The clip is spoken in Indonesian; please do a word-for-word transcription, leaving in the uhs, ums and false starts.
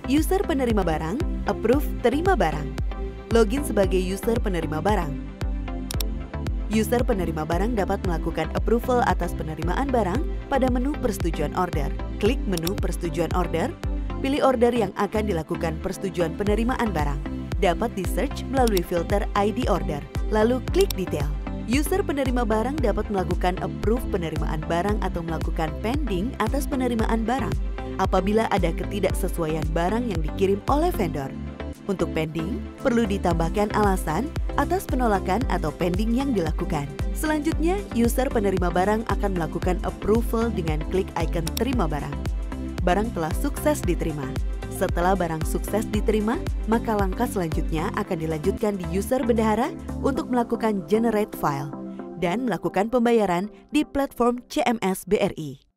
User penerima barang, approve terima barang. Login sebagai user penerima barang. User penerima barang dapat melakukan approval atas penerimaan barang pada menu persetujuan order. Klik menu persetujuan order, pilih order yang akan dilakukan persetujuan penerimaan barang. Dapat di-search melalui filter I D order, lalu klik detail. User penerima barang dapat melakukan approve penerimaan barang atau melakukan pending atas penerimaan barang apabila ada ketidaksesuaian barang yang dikirim oleh vendor. Untuk pending, perlu ditambahkan alasan atas penolakan atau pending yang dilakukan. Selanjutnya, user penerima barang akan melakukan approval dengan klik icon terima barang. Barang telah sukses diterima. Setelah barang sukses diterima, maka langkah selanjutnya akan dilanjutkan di user bendahara untuk melakukan generate file dan melakukan pembayaran di platform C M S B R I.